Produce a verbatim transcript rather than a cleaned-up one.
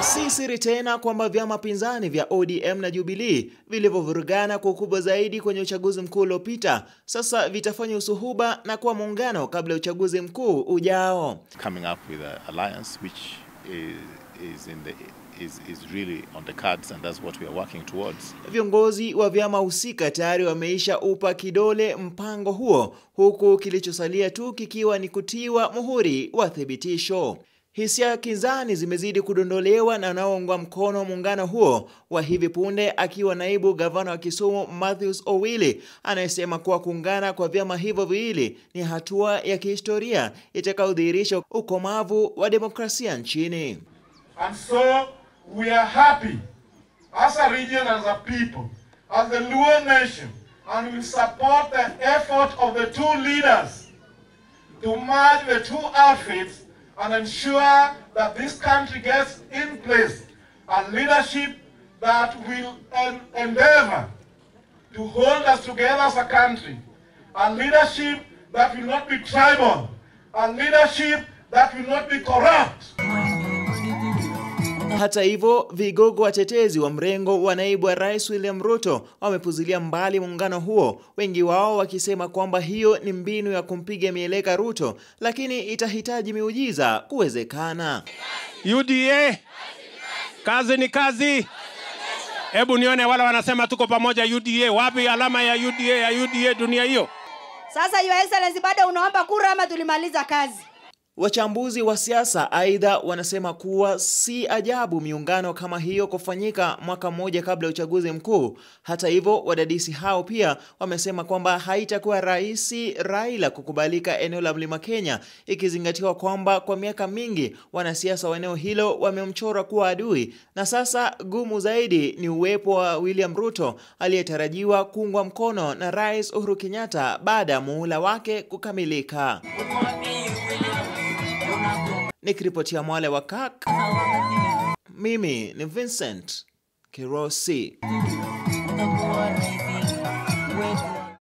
Si siri tena kwamba vyama pinzani vya O D M na Jubilee vilivyovurugana kwa ukubwa zaidi kwenye uchaguzi mkuu uliopita sasa vitafanya usuhuba na kuwa muungano kabla uchaguzi mkuu ujao. Coming up with an alliance which is, is in the is is really on the cards, and that's what we are working towards. Viongozi wa vyama husika tayari wameisha upa kidole mpango huo, huku kilichosalia tu kikiwa ni kutiwa muhuri wa thibitisho. Hisia kinzani zimezidi kudondolewa na wanaounga mkono muungano huo wa hivi punde, akiwa naibu gavana wa Kisumu Matthews Owili anayesema kuwa kuungana kwa vyama hivyo viwili ni hatua ya kihistoria itakayodhihirisha ukomavu wa demokrasia nchini. And so we are happy as a region, as a people, as the Luo nation, and we support the effort of the two leaders to merge the two outfits and ensure that this country gets in place a leadership that will en endeavor to hold us together as a country, a leadership that will not be tribal, a leadership that will not be corrupt. Hata hivyo, vigogo watetezi wa mrengo wa naibu wa Rais William Ruto wamepuzilia mbali muungano huo, wengi wao wakisema kwamba hiyo ni mbinu ya kumpiga mieleka Ruto, lakini itahitaji miujiza kuwezekana. U D A, kazi ni kazi. Hebu nione wale wanasema tuko pamoja U D A. Wapi alama ya U D A ya U D A dunia hiyo? Sasa Your Excellency, bado unaomba kura ama tulimaliza kazi? Wachambuzi wa siasa aidha wanasema kuwa si ajabu miungano kama hiyo kufanyika mwaka mmoja kabla ya uchaguzi mkuu. Hata hivyo, wadadisi hao pia wamesema kwamba haitakuwa rahisi RAILA kukubalika eneo la Mlima Kenya, ikizingatiwa kwamba kwa miaka mingi wanasiasa wa eneo hilo wamemchora kuwa adui, na sasa gumu zaidi ni uwepo wa William Ruto aliyetarajiwa kuungwa mkono na Rais Uhuru Kenyatta baada ya muhula wake kukamilika. Nikiripotia Mwale wa K A K, mimi ni Vincent Kirosi.